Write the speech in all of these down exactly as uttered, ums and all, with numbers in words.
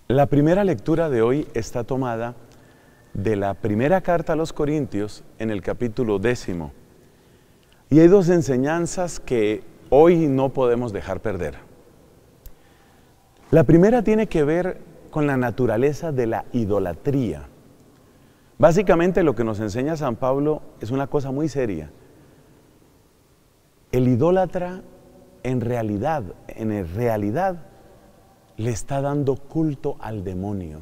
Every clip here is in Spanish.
La primera lectura de hoy está tomada de la primera carta a los Corintios en el capítulo décimo. Y hay dos enseñanzas que hoy no podemos dejar perder. La primera tiene que ver con la naturaleza de la idolatría. Básicamente lo que nos enseña San Pablo es una cosa muy seria. El idólatra en realidad, en realidad, le está dando culto al demonio.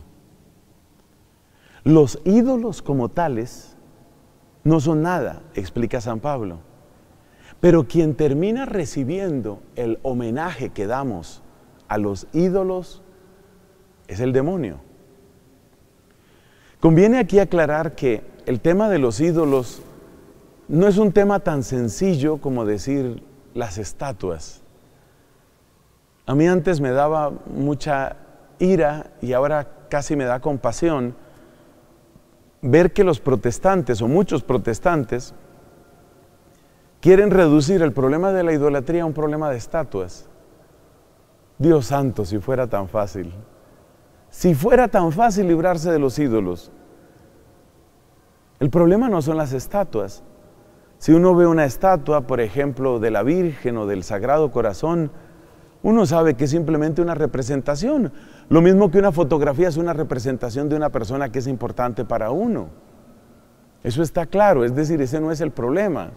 Los ídolos como tales no son nada, explica San Pablo. Pero quien termina recibiendo el homenaje que damos a los ídolos es el demonio. Conviene aquí aclarar que el tema de los ídolos no es un tema tan sencillo como decir las estatuas. A mí antes me daba mucha ira y ahora casi me da compasión ver que los protestantes o muchos protestantes quieren reducir el problema de la idolatría a un problema de estatuas. Dios santo, si fuera tan fácil. Si fuera tan fácil librarse de los ídolos. El problema no son las estatuas. Si uno ve una estatua, por ejemplo, de la Virgen o del Sagrado Corazón, uno sabe que es simplemente una representación. Lo mismo que una fotografía es una representación de una persona que es importante para uno. Eso está claro, es decir, ese no es el problema.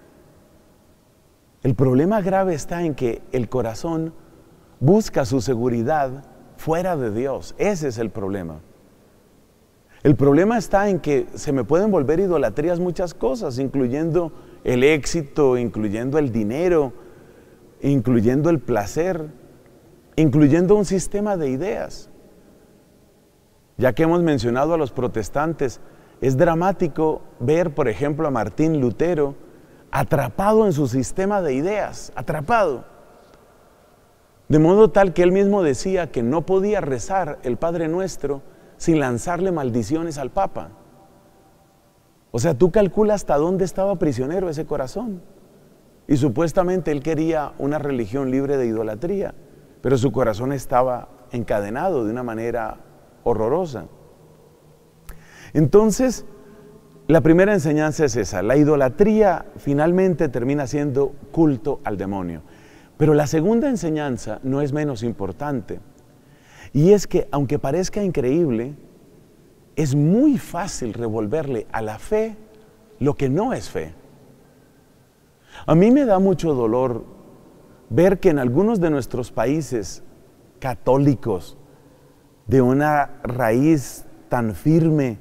El problema grave está en que el corazón busca su seguridad fuera de Dios. Ese es el problema. El problema está en que se me pueden volver idolatrías muchas cosas, incluyendo el éxito, incluyendo el dinero, incluyendo el placer, incluyendo un sistema de ideas. Ya que hemos mencionado a los protestantes, es dramático ver, por ejemplo, a Martín Lutero atrapado en su sistema de ideas, atrapado. De modo tal que él mismo decía que no podía rezar el Padre Nuestro sin lanzarle maldiciones al Papa. O sea, tú calculas hasta dónde estaba prisionero ese corazón. Y supuestamente él quería una religión libre de idolatría, pero su corazón estaba encadenado de una manera horrorosa. Entonces, la primera enseñanza es esa: la idolatría finalmente termina siendo culto al demonio. Pero la segunda enseñanza no es menos importante, y es que, aunque parezca increíble, es muy fácil revolverle a la fe lo que no es fe. A mí me da mucho dolor ver que en algunos de nuestros países católicos, de una raíz tan firme,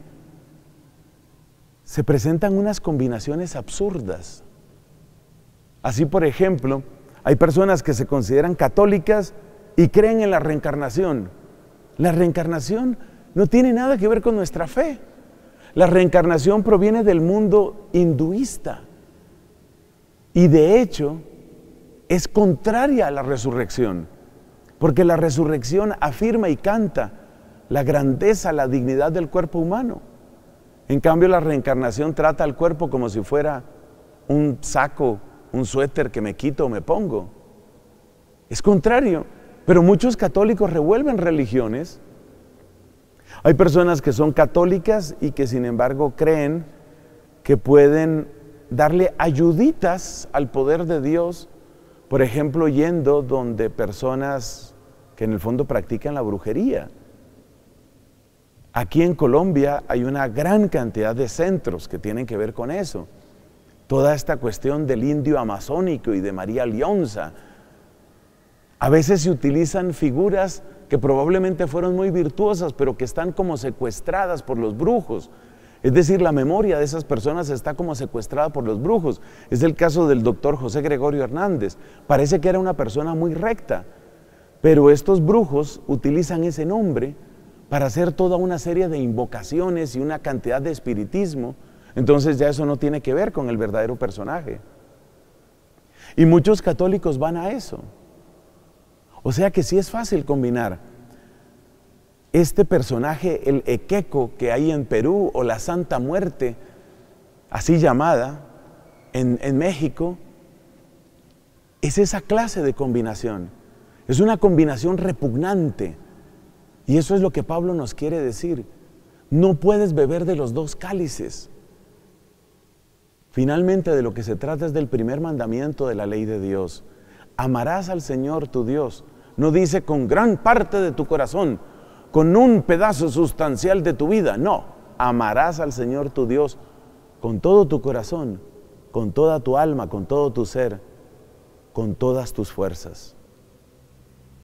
se presentan unas combinaciones absurdas. Así, por ejemplo, hay personas que se consideran católicas y creen en la reencarnación. La reencarnación no tiene nada que ver con nuestra fe. La reencarnación proviene del mundo hinduista. Y de hecho, es contraria a la resurrección, porque la resurrección afirma y canta la grandeza, la dignidad del cuerpo humano. En cambio, la reencarnación trata al cuerpo como si fuera un saco, un suéter que me quito o me pongo. Es contrario, pero muchos católicos revuelven religiones. Hay personas que son católicas y que sin embargo creen que pueden darle ayuditas al poder de Dios, por ejemplo, yendo donde personas que en el fondo practican la brujería. Aquí en Colombia hay una gran cantidad de centros que tienen que ver con eso. Toda esta cuestión del indio amazónico y de María Leonza. A veces se utilizan figuras que probablemente fueron muy virtuosas, pero que están como secuestradas por los brujos. Es decir, la memoria de esas personas está como secuestrada por los brujos. Es el caso del doctor José Gregorio Hernández. Parece que era una persona muy recta, pero estos brujos utilizan ese nombre para hacer toda una serie de invocaciones y una cantidad de espiritismo. Entonces ya eso no tiene que ver con el verdadero personaje. Y muchos católicos van a eso. O sea que sí es fácil combinar este personaje, el Equeco que hay en Perú, o la Santa Muerte, así llamada, en, en México. Es esa clase de combinación. Es una combinación repugnante. Y eso es lo que Pablo nos quiere decir. No puedes beber de los dos cálices. Finalmente, de lo que se trata es del primer mandamiento de la ley de Dios. Amarás al Señor tu Dios. No dice con gran parte de tu corazón, con un pedazo sustancial de tu vida. No, amarás al Señor tu Dios con todo tu corazón, con toda tu alma, con todo tu ser, con todas tus fuerzas.